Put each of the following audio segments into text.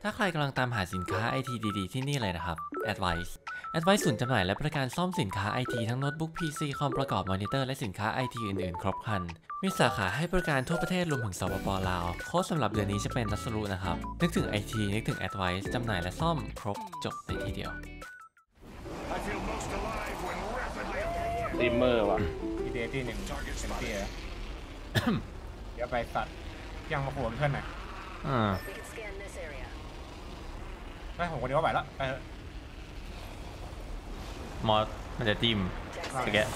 ถ้าใครกำลังตามหาสินค้า IT ดีๆที่นี่เลยนะครับ Advice ศูนย์จำหน่ายและบริการซ่อมสินค้า IT ทั้งโน้ตบุ๊ก PC คอมประกอบมอนิเตอร์และสินค้า IT อื่นๆครบครันมีสาขาให้บริการทั่วประเทศรวมถึงสปป.ลาวโค้ดสำหรับเดือนนี้จะเป็นนัสรุนะครับนึกถึง IT นึกถึง Advice จำหน่ายและซ่อมครบจบในที่เดียวดิมเมอร์ว่ะทีเดที่หนึ่งเป็นเตี้ยเดี๋ยวไปสัตว์ยังมาโผล่เพื่อนหน่อยไม่ผมคนเดียวไหวแล้วไปมอสมันจะจิ้มสแกะ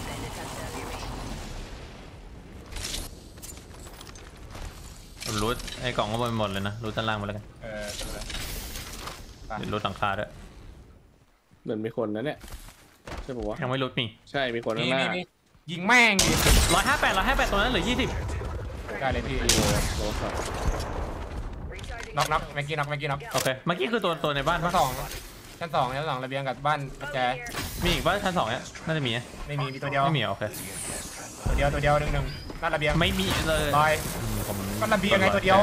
รูทไอ้กล่องก็หมดเลยนะรูทด้านล่างมาแล้วกันรูทหลังคาด้วยเหมือนมีคนนะเนี่ยใช่ปะวะยังไม่รูทมีใช่มีคนข้างหน้ายิงแม่งดิ 158ตัวนั้นเหลือ20 ได้เลยพี่น็อกเมื่อกี้น็อกโอเคเมื่อกี้คือตัวในบ้านชั้นสองระเบียงกับบ้านแจมีอีกบ้านชั้น2เนี่ยน่าจะมีไม่มีตัวเดียวไม่มีโอเคตัวเดียวหนึ่งนั่นระเบียงไม่มีเลยลอยก็ระเบียงไงตัวเดียว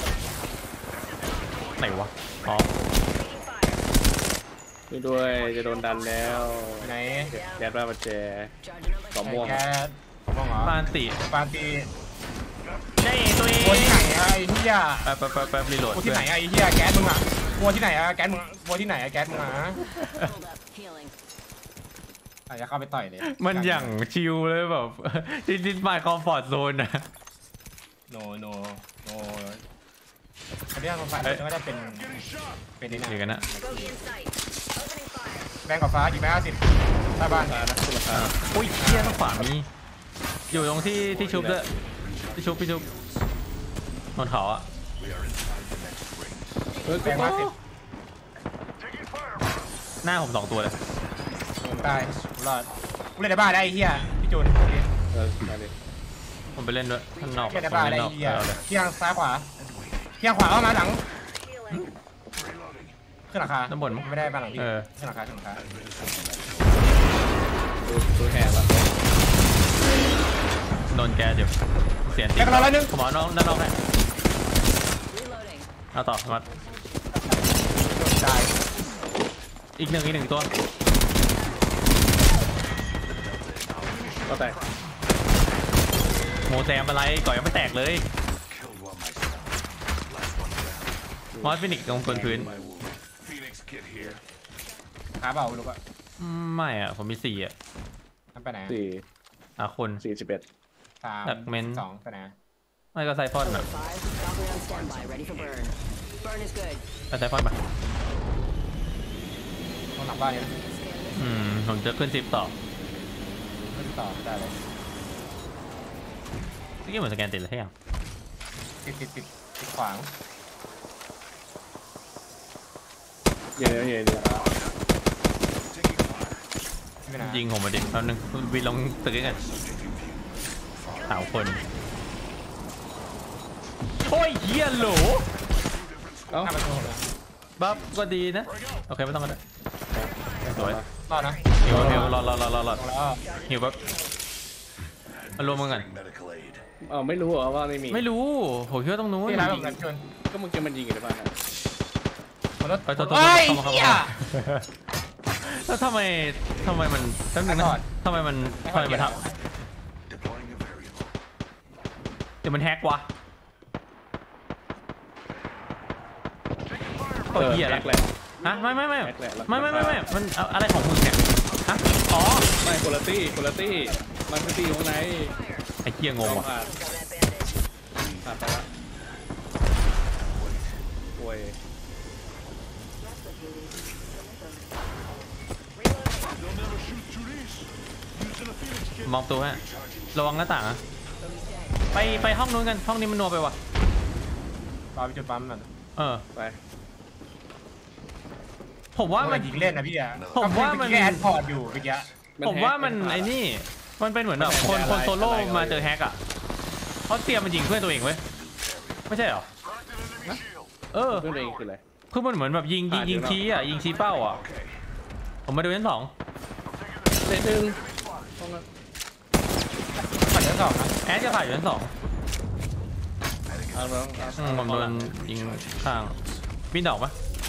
ไหนวะอ๋อด้วยจะโดนดันแล้วไหนแก๊สบ้าปัจเจสองม่วงแก๊สม่วงเหรอปานตีใช่ตัวเองวัวที่ไหนไอ้เหี้ยแป๊บรีโหลดวัวที่ไหนไอ้เหี้ยแก๊สมึงอ่ะวัวที่ไหนอะแก๊สมึงวัวที่ไหนอะแก๊สมึงอ่ะอาจจะเข้าไปต่อยเลยมันอย่างชิลเลยแบบดิสมายคอมฟอร์ตโซนนะโนเขาเรียกคอมฟอร์ตก็จะเป็นนี่นะกันนะแบงกับฟ้ากี่แม่50ใต้บ้านนะคุณราคาอุ้ยเที่ยต้องขวามีอยู่ตรงที่ชุบด้วยพี่ชุบนอนเขาอ่ะแบง50 หน้าผม2ตัวเลยตายรอดกูเล่นในบ้านได้ไอ้เหี้ยพี่จูนได้เลยผมไปเล่นด้วยข้างนอกเล่นในบ้านได้ไอ้เหี้ยเที่ยงซ้ายขวาเที่ยงขวาเข้ามาหลังขึ้นราคาน้ำบนไม่ได้บ้านหลังพี่ขึ้นราคาดูแหบอ่ะโดนแกเดี๋ยวเสียงแกกันร้อยนึงผมเอาน้องให้เอาต่อมาได้อีกหนึ่งตัวก็แตกโมแซมอะไรก่อนยังไม่แตกเลยมอสฟินิกตรงพื้นขาเปล่าลูกอะไม่อ่ะผมมี4อ่ะไปไหน 4คน 3 ดักเมน 2ไปไหนไม่ก็ไซฟอนอ่ะไซฟอนมาต้องหลังบ้านนี่นะผมจะขึ้น10ต่อได้เลยนี่เหมือนสแกนติดเลยใช่ยังติดขวางเยอะยิงผมมาดิตอนนึงวินลงตึกกัน3 คนโอ้ยเหี้ยโหลบัฟก็ดีนะโอเคไม่ต้องก็ได้สวยรอดนะหิวรอหิวแบบมารวมมึงกันไม่รู้เหรอว่าไม่รู้ผมคิดว่าต้องนู้นก็มึงจะมันยิงกันได้บ้างไปตัวแล้วทำไมมันแป๊บนึงนะทำไมมันทำเดี๋ยวมันแฮกวะโอ้ยเหี้ยแล้วฮะไม่มันอะไรของมึงเนี่ยฮะอ๋อไม่คุณตี้มันคือตีของไหนไอ้เหี้ยงงว่ะผ่านไปแล้วโวยมองตัวฮะระวังหน้าต่างนะไปห้องนู้นกันห้องนี้มันนัวไปว่ะรอไปจุดปั๊มหน่อยไปผมว่ามันยิงเล่นนะพี่อะผมว่ามันแอดพอร์ตอยู่เมื่อกี้ผมว่ามันไอ้นี่มันเป็นเหมือนแบบคนโซโล่มาเจอแฮกอ่ะเขาเตรียมมันยิงเพื่อนตัวเองเว้ยไม่ใช่หรอเพื่อนตัวเองคืออะไรคือมันเหมือนแบบยิงชี้อ่ะยิงชี้เป้าอ่ะผมมาดูชั้น2 เซตหนึ่งผ่านชั้น2นะแอดจะผ่านอยู่ชั้น2ผมโดนยิงข้างบินดอกปะ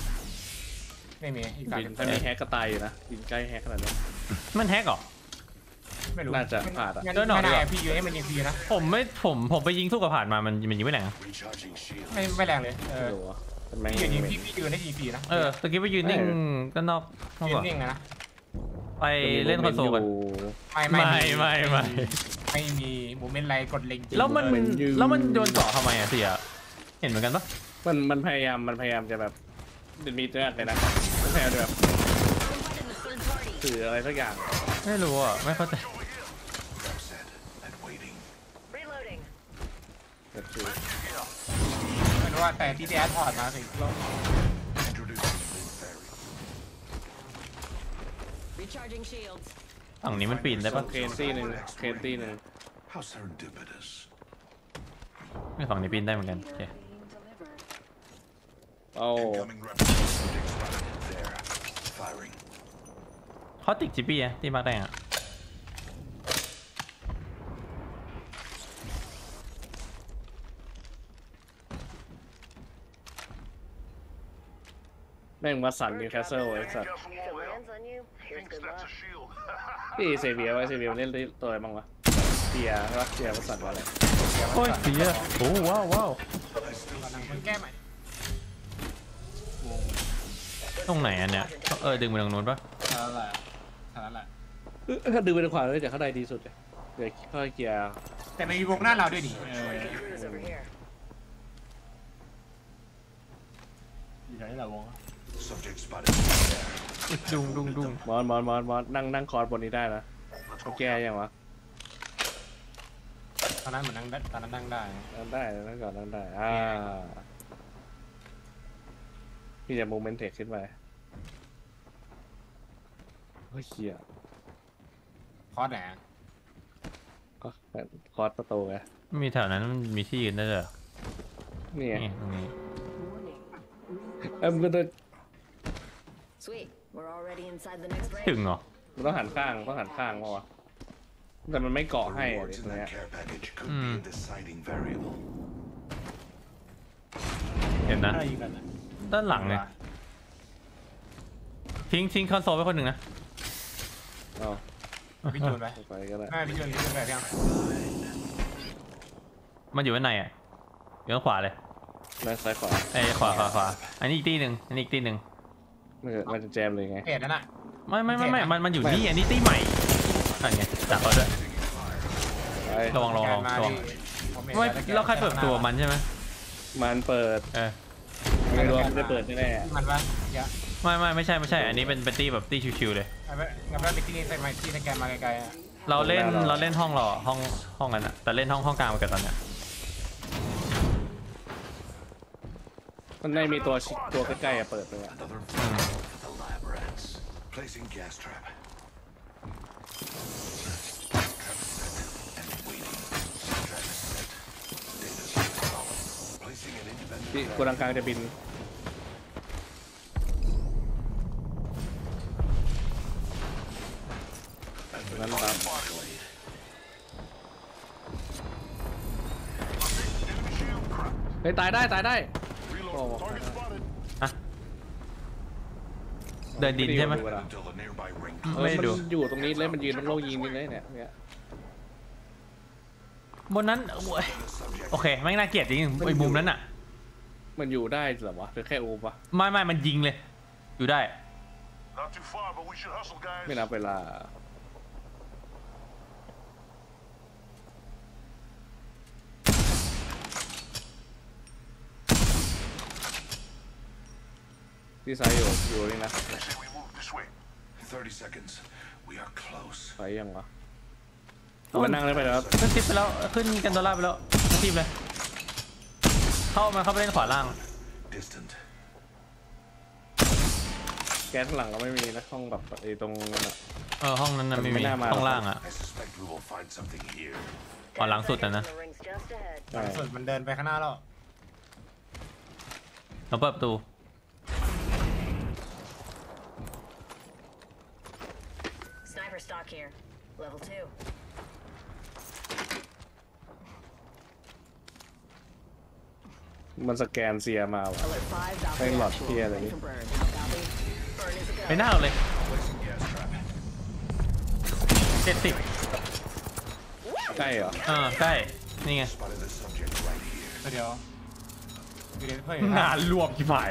ไม่มีอีกบินถ้ามีแฮกก็ตายอยู่นะบินใกล้แฮกขนาดนี้มันแฮกเหรอไม่รู้น่าจะพลาดอะงั้นเดินหน่อยไม่ดีกได้ว่าพี่ยูให้มันยิงฟรีนะผมไปยิงสู้กับผ่านมามันยิงไม่แรงอะไม่แรงเลยไม่รู้อะแต่แม่งพี่ยูยิงพี่ยูได้ยิงฟรีนะตะกี้ไปยืนนิ่งก็นอกห้องยืก่อนนนิ่งนะไปเล่นคอนโซลกันไม่ไม่มีโมเมนต์อะไรกดเล็งจริงแล้วมันโดนเกาะทำไมอะเสียเห็นเหมือนกันปะมันพยายามจะแบบเดินมีตัวเลยนะมันพยายามจะแบบถืออะไรสักอย่างไม่รู้อ่ะไม่เข้าใจแบบถือไม่รู้ว่าแต่ที่แอดถอดมาสิ Recharging shields. ฝั่งนี้มันปีนได้ปะเคนตี้หนึ่งเคนตี้หนึ่ง How serendipitous. ไม่ฝั่งนี้ปีนได้เหมือนกันโอเคเอา Incoming representative spotted there. Firing. เขาติดจิปปี้อะที่มาร์กแดงอะแม่งมาสั่นนิวคาสเซิลไอ้สัส If it lands on you, here's good luck. พี่เซเวียไว้เซเวียมันเล่นตัวอะไรบ้างวะเทียใช่ปะเทียมาสั่นว่าอะไรโอ้ยเสียโอ้ว้าวว้าวมันแก้ใหม่ตรงไหนอันเนี้ยดึงไปตรงนู้นปะเท่านั้นแหละเท่านั้นแหละถ้าดึงไปทางขวาเลยจากข้างในดีสุดเลยเดี๋ยวค่อยเกียร์แต่มันมีวงหน้าเราด้วยดิ Cruise over here. อยู่ไหนล่ะวง Subject spotted there. ดุงมอนนั่งคอร์ดบนนี้ได้นะเขาแก้ยังวะตอนนั้นเหมือนตอนนั้นนั่งได้นั่งได้นั่งก่อนนั่งได้พี่จะโมเมนต์เทคขึ้นไปเฮ้ยเฮียคอร์สไหนก็คอร์ดประตูไงมีแถวนั้นมันมีที่ยืนได้เลยเหรอนี่ไงนี่ตรงนี้มันก็ Sweet. We're already inside the next ถึง ring. เหรอมันต้องหันข้างว่าวะแต่มันไม่เกาะ The ให้อะไร rewards ต in รงเนี้ that ย care package could be a deciding variable. เห็นนะอะไรยิงกันด้านหลังเนี่ยทิ้งคอนโซลไว้คนหนึ่งนะเอาพี่จูนไปไปก็ได้ไม่พี่จูนไปยังมันอยู่ด้านในอ่ะอยู่ด้านขวาเลยด้านซ้ายขวาขวาอันนี้อีกตีหนึ่งมันจะแจมเลยไงเพจนั่นน่ะไม่มันอยู่นี่อันนี้ตีใหม่นั่นไงจับเขาด้วยไประวังมาระวังดิไม่เราใครเปิดตัวมันใช่ไหมมันเปิดไม่รู้ว่ามันจะเปิดแน่มันว่าเยอะไม่ใช่อันนี้เป็นตีแบบตีชิวๆเลยงั้นว่าไปที่นี่ใส่ไม้ที่สแกนมาไกลๆเราเล่นห้องรอห้องนั้นอะแต่เล่นห้องกลางไปกันตอนเนี้ยๆมันไม่มีตัวใกล้ๆอะเปิดเลยอะ Another variable for the lab rats. Placing gas trap. Trap set and waiting. Trap set. Data solid. Placing an ที่ independent กูดังกลางจะบินนั้นตาม modulate. เฮ้ยตายได้โอ้เดินดินใช่ไหม Until the nearby ring ไม่ดูมันอยู่ตรงนี้เลยมันยืนตรงโลกยิงนี่เลยเนี่ยบนนั้นโอเคไม่น่าเกลียดจริงไอ้มุมนั้นอะมันอยู่ได้เหรอวะหรือแค่โอปะไม่มันยิงเลยอยู่ได้ Not too far, but we should hustle, guys. ไม่นับเวลาที่ซ้ายอยู่นี่นะ I say we move this way. 30 seconds. We are close. ไปยังวะมันนั่งได้ไปแล้วขึ้นทิปไปแล้วขึ้นกันดอลลาร์ไปแล้วขึ้นทิปเลยเข้าไปเล่นขวาล่าง Distant. แก๊สหลังก็ไม่มีนะห้องแบบไอ้ตรงนั้นอะห้องนั้นน่ะไม่มีห้องล่างอะ I suspect we will find something here. ขวาหลังสุดนะ The ring's just ahead. ใช่สุดมันเดินไปข้างหน้าแล้วเราเปิดประตู Sniper stock here. Level 2. มันสแกนเซียมาว่ะ Alert 5, Valkyrie Thank you, actual. yeah, Ready lady. for burn. How copy? ไปหน้าเราเลย Placing gas trap. 70 ใกล้เหรอใกล้นี่ไง Spotted the subject right here. ตัวเดียวอยู่ในเพื่อนงานรวมกี่ฝ่าย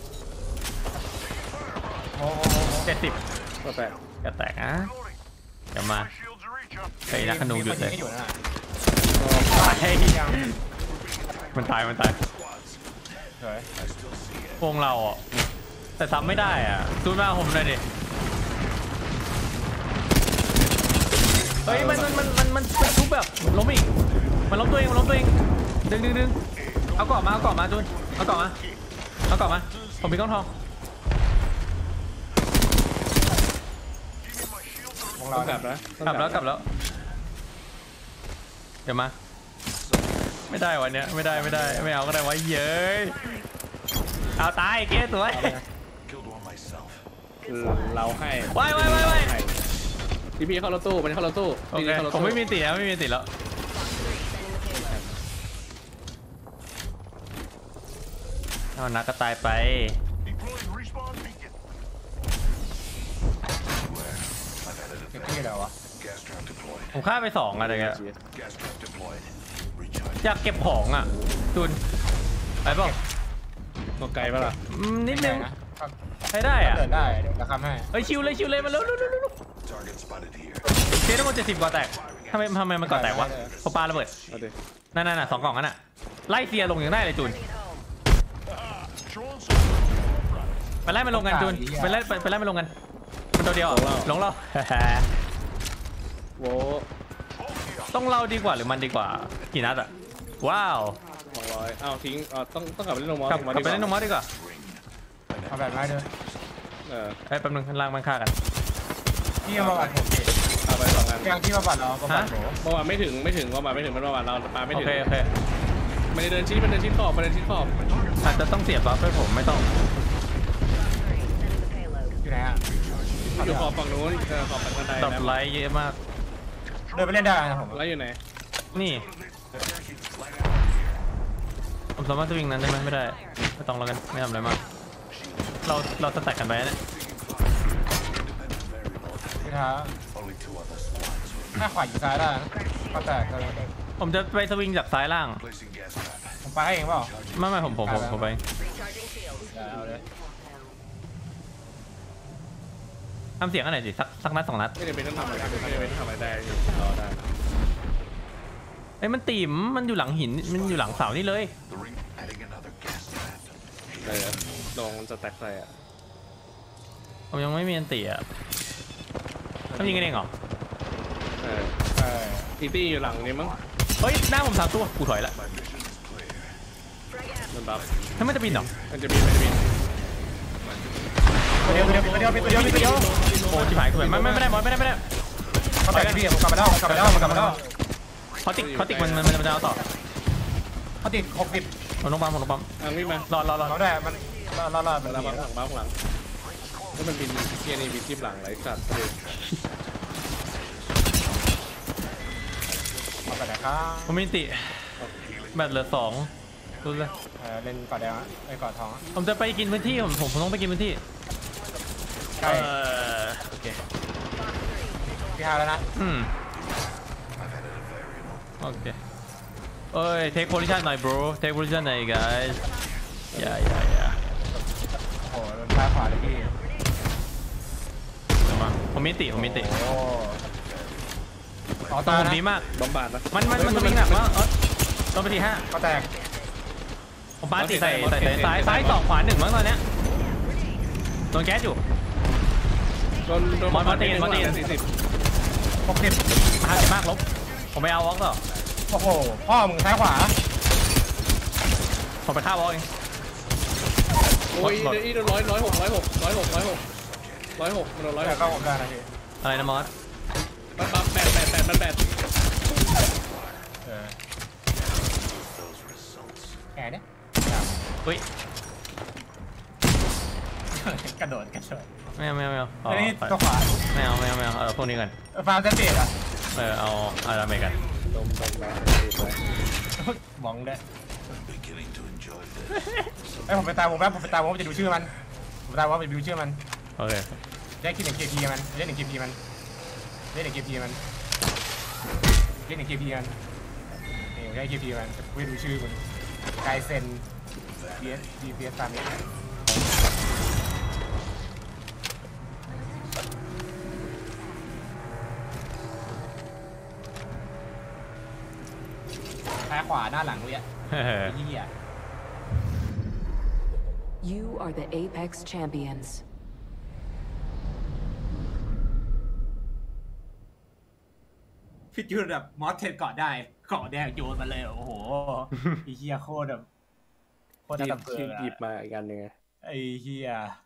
โอ้โห 70 ก็แปลกกระแตกนะเดี๋ยวมา Shields are reach up. ไอ้นักขนูหยุดเลยไม่อยู่นะเฮ้ยมันตายเฮ้ยวงเราอ่ะแต่ทำไม่ได้อ่ะดูหน้าผมเลยดิเฮ้ยมันทุบแบบล้มอีกมันล้มตัวเองดึงเอาเกาะมาจูนเอาเกาะมาผมมีก้อนทองวงต้เราองกลับนะกลับแล้วเดี๋ยวมาไม่ได้วันเนี้ยไม่ได้ไม่เอาก็ได้ไว้เย้ยเอาตายเก๊สวย Killed one myself. เราให้ไว้พี่เข้ารถตู้มันเข้ารถตู้โอเคผมไม่มีติแล้วเอานักก็ตายไป Deploying respawn beacon. I've added a เก็บที่แล้ววะ gas trap deployed. ผมฆ่าไป2อะไรเงี้ย Gas trap deployed. Recharge. อยากเก็บของอ่ะจูนไปเปล่าก็ไกลปะล่ะนิดนึงนะใช้ได้อ่ะเดินได้เดี๋ยวจะทำให้เฮ้ยชิวเลยมาเร็ว Target spotted here. เจ๊ทั้งหมด70ก่อแตกทำไมมันก่อแตกวะเพราะปาระเบิดเอาดินั่น2กล่องนั้นอ่ะไล่เสียลงอย่างได้เลยจูน Showing some. ไปไล่มันลงกันจูนไปไล่มันลงกันมันตัวเดียวลงเราโว้ต้องเราดีกว่าหรือมันดีกว่ากี่นัดอะว้าว 200อ้าวทิ้งต้องกลับไปเล่นโนมอสกลับไปเล่นน้องมอสดีกว่าเอาแบบไม้เดินแป๊บนึงล่างมันฆ่ากันที่มาบัดผมดิเอาไป2 อันยังที่มาบัดเราประมาณโหเมื่อวานไม่ถึงมันเมื่อวานเราปาไม่โอถึงเคมันเดินชิ้นขอบอาจจะต้องเสียบบัฟให้ผมไม่ต้องอยู่ไหนอ่ะอยู่ขอบฝั่งนู้นขอบฝั่งบันไดดรอปนะไลท์เยอะมากเดินไปเล่นได้นะผมแล้วอยู่ไหนนี่ผมสามารถจะวิ่งนั้นได้ไหมไม่ได้ไม่ต้องแล้วกันไม่ทำอะไรมากเราสแต็กกันไปนะที่ท้า Only 2 other squads. ถ้าขวาอยู่ซ้ายได้ก็แตกกันเลยผมจะไปสวิงจากซ้ายล่าง Placing gas trap. ผมไปให้เองเปล่าไม่ผมไปเอาเลยทำเสียงกันหน่อยสิสักนัด2 นัดไม่ได้เป็นต้องทำอะไรได้รอได้เอ้ยมันตีมมันอยู่หลังหินมันอยู่หลังเสานี่เลย The ring adding another gas trap. เลยลองจะแตกใส่อ่ะผมยังไม่มีอันตีอ่ะทำยิงกันเองเหรออีตี้อยู่หลังนี้มั้งเฮ้ยหน้าผม3 ตัวกูถอยละ My mission is clear. มันบัฟถ้ามันจะบินเหรอมันจะบินตัวเดียวโอ้ชิบหายกูไม่ได้บอลไม่ได้เขาแตกพี่ผมกลับมาแล้วเขาติดมันจะเอาต่อเขาติด60 ผมลงปั๊มวิ่งมารอเราได้มันรอดมันแล้วบัฟหลังแล้วมันบินเกียร์นี่บินจิ้มหลังไรสัตว์เอาไปไหนครับผมมีติแบตเหลือ2ดูเลยเล่นกอดแดงไอ้กอดทองผมจะไปกินพื้นที่ผมต้องไปกินพื้นที่ใกล้โอเคพี่ฮาแล้วนะ I've added a variable. โอเคเอ้ย take position หน่อย bro take position หน่อย guys อย่าโอ้โหโดนซ้ายขวาเลยพี่เดี๋ยวมาผมมีติโอ้ตตาผมนะดีมากบอมบาดนะมันสวิงหนักมากต้องไปที5 ก็แตกผมปาติใส่ซ้าย2ขวา1มั้งตอนเนี้ยโดนแก๊สอยู่โดน40 60 50มากลบผมไปเอาวอล์กต่อโอ้โหพ่อมึงซ้ายขวาผมไปฆ่าวอล์กเองโอ้ยอีโดน106มันโดน106 แต่ก็ผมได้นะพี่อะไรนะมอสมันบัฟ8 แกเนี่ยอุ้ยกระโดดไม่เอานี่ตัวขวาไม่เอาเอาพวกนี้กันฟาร์มเซนเตอ่ะเอาอะไรไปกันลมมองได้ I'm beginning to enjoy this. ไอ้ผมไปตามผมแป๊บผมจะดูชื่อมันผมตามว่าไปดูชื่อมันโอเคได้คิดหนึ่ง KP มันเล่นหนึ่ง KP มันเล่นหนึ่ง KP มันเล่นหนึ่ง KP มันนี่ได้ KP มันไม่รู้ชื่อมันไกเซน BS ตามนี้ซ้ายขวาหน้าหลังเลยอ่ะเหี้ย You are the Apex champions. พี่จูนแบบมอสเทนเกาะได้เกาะแดงโยนมาเลยโอ้โหไอ้เหี้ยโคตรแบบโคตรน่าตะเพิงหยิบมาอีกอันหนึ่งไอ้เหี้ย